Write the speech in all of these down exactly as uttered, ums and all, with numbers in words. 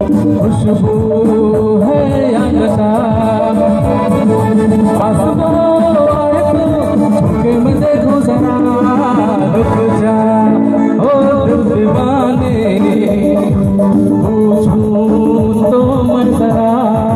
खुशबू है या नशा, पास तो आए तो झुके मैं देखूं जरा, रुक जा ओ दिल दीवाने, पूछूं तो मैं जरा।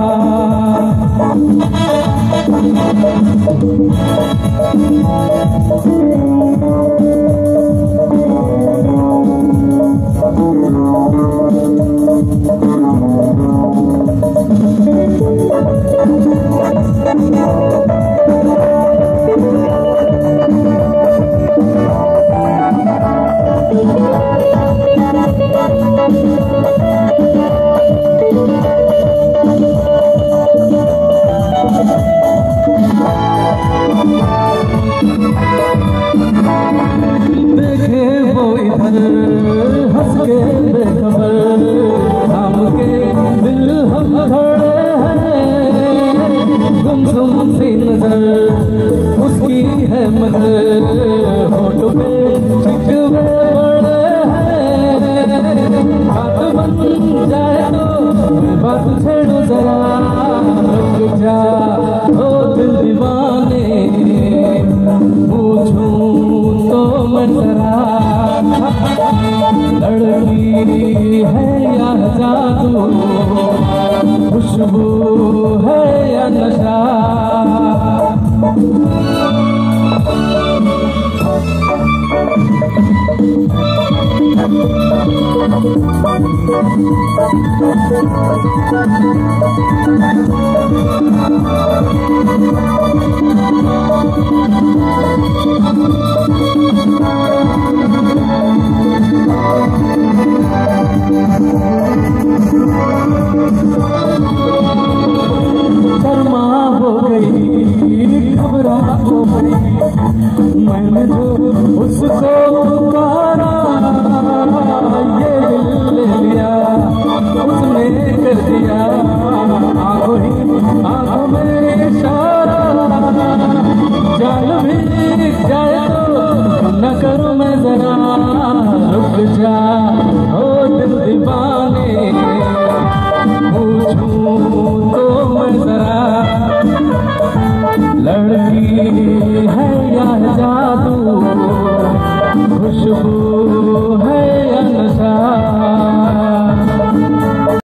देखे वो इधर हंस के बेखबर, थाम के दिल हम खड़े हैं, गुमसुम सी नजर उसकी है मगर, होठ पे शिकवे बड़े हैं, बात बन जाए तो बात छेड़ो जरा, रुक जा ओ दिल दीवाने, पूछूं तो मैं जरा, लड़की है या जादू, खुशबू है या नशा। शर्मा हो गई, घबरा हो गई, मैंने जो उसको पुकारा, ये दिल ले लिया उसने कर दिया, आंखों ही आंखों में इशारा, जान भी जाए